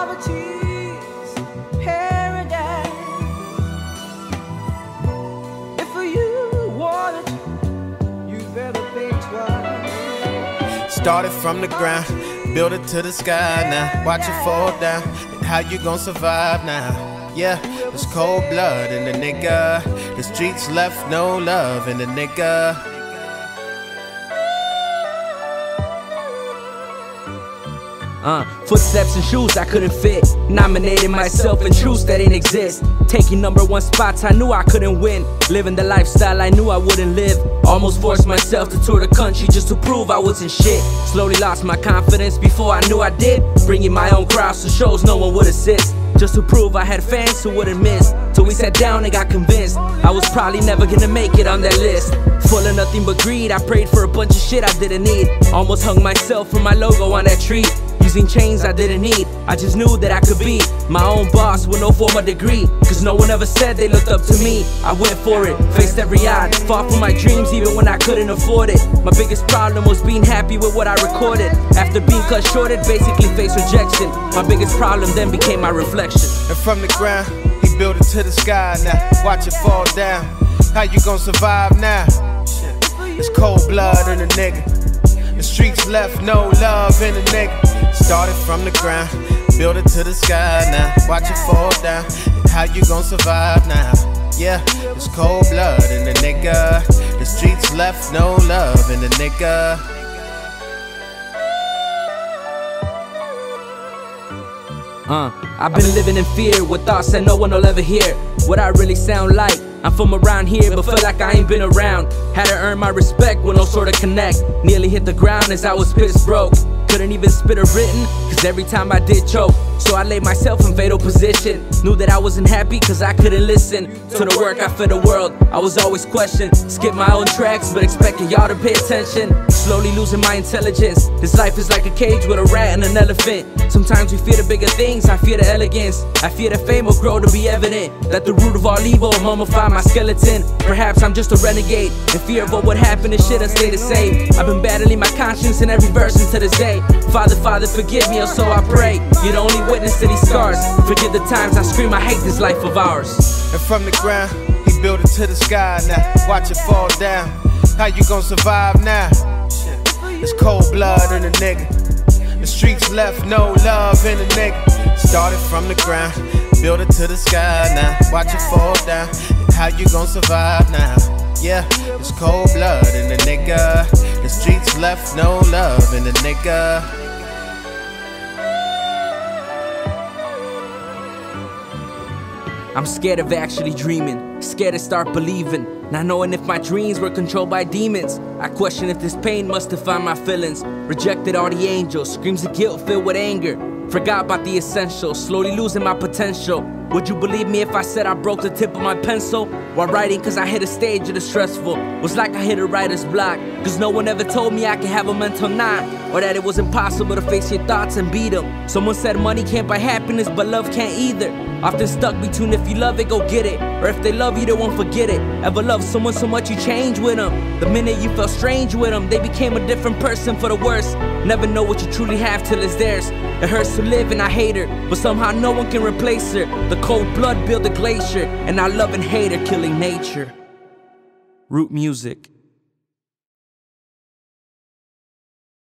poverty's paradise. If you want it, you better think twice. Started from the ground, build it to the sky now. Watch it fall down, and how you gon' survive now? Yeah, it's cold blood in the nigga. The streets left no love in the nigga. Footsteps and shoes I couldn't fit. Nominated myself in truths that didn't exist. Taking #1 spots I knew I couldn't win. Living the lifestyle I knew I wouldn't live. Almost forced myself to tour the country just to prove I wasn't shit. Slowly lost my confidence before I knew I did. Bringing my own crowds to shows no one would assist. Just to prove I had fans who wouldn't miss. Till we sat down and got convinced I was probably never gonna make it on that list. Full of nothing but greed, I prayed for a bunch of shit I didn't need. Almost hung myself for my logo on that tree. Using chains I didn't need, I just knew that I could be my own boss with no formal degree. Cause no one ever said they looked up to me. I went for it, faced every odd, fought for my dreams even when I couldn't afford it. My biggest problem was being happy with what I recorded. After being cut short, it basically faced rejection. My biggest problem then became my reflection. And from the ground, he built it to the sky now. Watch it fall down, how you gon' survive now? It's cold blood in the nigga. The streets left no love in the nigga. Started from the ground, build it to the sky now. Watch it fall down, and how you gon' survive now? Yeah, it's cold blood in the nigga. The streets left no love in the nigga. I've been living in fear with thoughts that no one will ever hear. What I really sound like, I'm from around here but feel like I ain't been around. Had to earn my respect with no sort of connect. Nearly hit the ground as I was pissed broke. Couldn't even spit a written, cause every time I did choke. So I laid myself in fatal position. Knew that I wasn't happy cause I couldn't listen to the work I fed the world. I was always questioned, skip my own tracks but expecting y'all to pay attention. Slowly losing my intelligence. This life is like a cage with a rat and an elephant. Sometimes we fear the bigger things, I fear the elegance. I fear the fame will grow to be evident. That the root of all evil will mummify my skeleton. Perhaps I'm just a renegade, in fear of what would happen if shit stay the same. I've been battling my conscience in every verse until this day. Father, Father, forgive me, or so I pray. You're the only witness to these scars. Forgive the times I scream, I hate this life of ours. And from the ground, he built it to the sky now. Watch it fall down, how you gon' survive now? It's cold blood in the nigga. The streets left no love in the nigga. Started from the ground, build it to the sky now. Watch it fall down, and how you gon' survive now? Yeah, it's cold blood in the nigga. The streets left no love in the nigga. I'm scared of actually dreaming, scared to start believing. Not knowing if my dreams were controlled by demons. I question if this pain must define my feelings. Rejected all the angels, screams of guilt filled with anger. Forgot about the essentials, slowly losing my potential. Would you believe me if I said I broke the tip of my pencil while writing cause I hit a stage that is stressful? Was like I hit a writer's block, cause no one ever told me I could have a mental knot, or that it was impossible to face your thoughts and beat them. Someone said money can't buy happiness but love can't either. Often stuck between if you love it, go get it, or if they love you, they won't forget it. Ever loved someone so much you change with them? The minute you felt strange with them, they became a different person for the worse. Never know what you truly have till it's theirs. It hurts to live and I hate her, but somehow no one can replace her. The cold blood built a glacier, and I love and hate her, killing nature. Root music.